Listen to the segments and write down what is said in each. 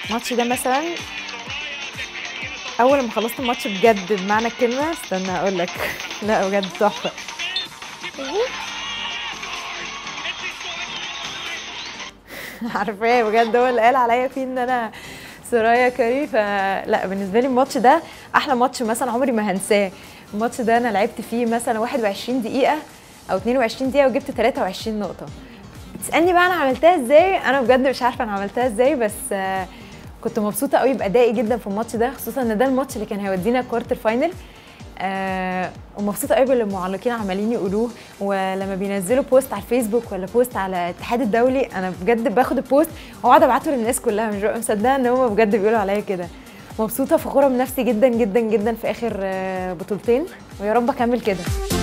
الماتش ده مثلا اول ما خلصت الماتش بجد بمعنى الكلمه، استنى اقول لك لا بجد تحفه. عارفاه بجد، هو اللي قال عليا فيه ان انا سرايا كاري. فلا بالنسبه لي الماتش ده احلى ماتش مثلا عمري ما هنساه. الماتش ده انا لعبت فيه مثلا 21 دقيقه او 22 دقيقه وجبت 23 نقطه. تسالني بقى انا عملتها ازاي؟ انا بجد مش عارفه انا عملتها ازاي، بس كنت مبسوطه قوي بادائي جدا في الماتش ده، خصوصا ان ده الماتش اللي كان هيودينا كوارتر فاينل. ومبسوطه قوي باللي المعلقين عمالين يقولوه، ولما بينزلوا بوست على الفيسبوك ولا بوست على الاتحاد الدولي انا بجد باخد البوست واقعد ابعته للناس كلها، مش ببقى مصدقه ان هم بجد بيقولوا عليا كده. مبسوطه فخوره بنفسي جدا جدا جدا في اخر بطولتين، ويا رب اكمل كده.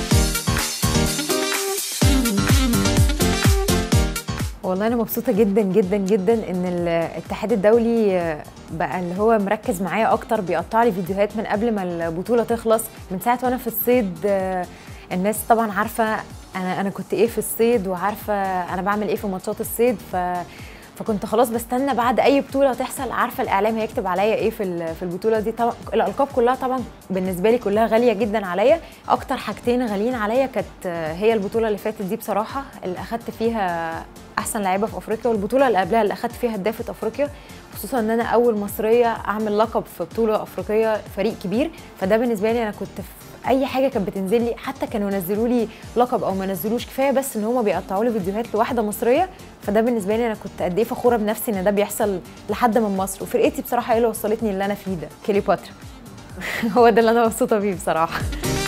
والله انا مبسوطه جدا جدا جدا ان الاتحاد الدولي بقى اللي هو مركز معايا اكتر، بيقطع لي فيديوهات من قبل ما البطوله تخلص. من ساعه وانا في الصيد الناس طبعا عارفه انا كنت ايه في الصيد، وعارفه انا بعمل ايه في ماتشات الصيد. فكنت خلاص بستنى بعد اي بطوله تحصل، عارفه الاعلام هيكتب عليا ايه في البطوله دي. طبعا الالقاب كلها طبعا بالنسبه لي كلها غاليه جدا عليا. اكتر حاجتين غاليين عليا كانت هي البطوله اللي فاتت دي بصراحه، اللي اخدت فيها احسن لعيبه في افريقيا، والبطوله اللي قبلها اللي اخدت فيها هدافه افريقيا، خصوصا ان انا اول مصريه اعمل لقب في بطوله افريقيه فريق كبير. فده بالنسبه لي انا كنت في اي حاجه كانت بتنزل لي، حتى كانوا ينزلوا لي لقب او ما نزلوش، كفايه بس ان هم بيقطعوا لي فيديوهات لواحده مصريه. فده بالنسبه لي انا كنت قد ايه فخوره بنفسي ان ده بيحصل لحد من مصر. وفرقتي بصراحه هي اللي وصلتني اللي انا فيه ده، كليوباترا. هو ده اللي انا مبسوطه بيه بصراحه.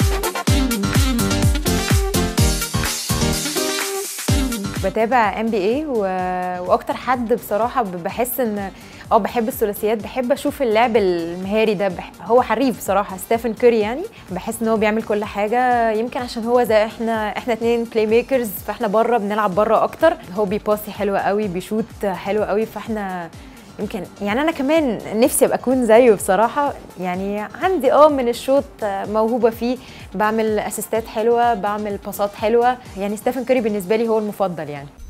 بتابع NBA واكتر حد بصراحه بحس ان بحب الثلاثيات، بحب اشوف اللعب المهاري ده. هو حريف بصراحه، ستيفن كوري. يعني بحس ان هو بيعمل كل حاجه، يمكن عشان هو زي احنا اتنين بلاي ميكرز، فاحنا بره بنلعب بره اكتر. هو بيباسي حلو قوي، بيشوت حلو قوي، فاحنا يمكن يعني انا كمان نفسي ابقى اكون زيه بصراحه. يعني عندي من الشوط موهوبه فيه، بعمل اسيستات حلوه، بعمل باسات حلوه. يعني ستيفن كوري بالنسبه لي هو المفضل يعني.